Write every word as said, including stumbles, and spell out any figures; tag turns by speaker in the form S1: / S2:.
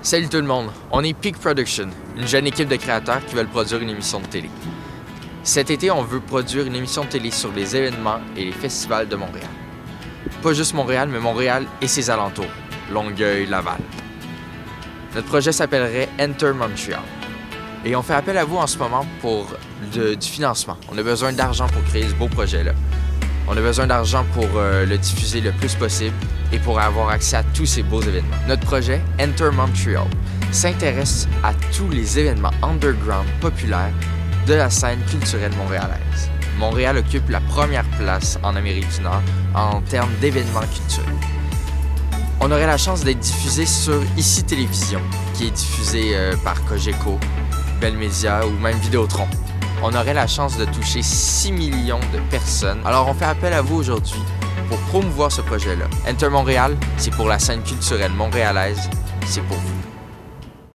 S1: Salut tout le monde, on est Peak Production, une jeune équipe de créateurs qui veulent produire une émission de télé. Cet été, on veut produire une émission de télé sur les événements et les festivals de Montréal. Pas juste Montréal, mais Montréal et ses alentours, Longueuil, Laval. Notre projet s'appellerait Enter Montreal. Et on fait appel à vous en ce moment pour de, du financement. On a besoin d'argent pour créer ce beau projet-là. On a besoin d'argent pour euh, le diffuser le plus possible et pour avoir accès à tous ces beaux événements. Notre projet, Enter Montreal, s'intéresse à tous les événements underground populaires de la scène culturelle montréalaise. Montréal occupe la première place en Amérique du Nord en termes d'événements culturels. On aurait la chance d'être diffusé sur Ici Télévision, qui est diffusé euh, par Cogeco, Bell Media ou même Vidéotron. On aurait la chance de toucher six millions de personnes. Alors on fait appel à vous aujourd'hui pour promouvoir ce projet-là. Enter Montréal, c'est pour la scène culturelle montréalaise, c'est pour vous.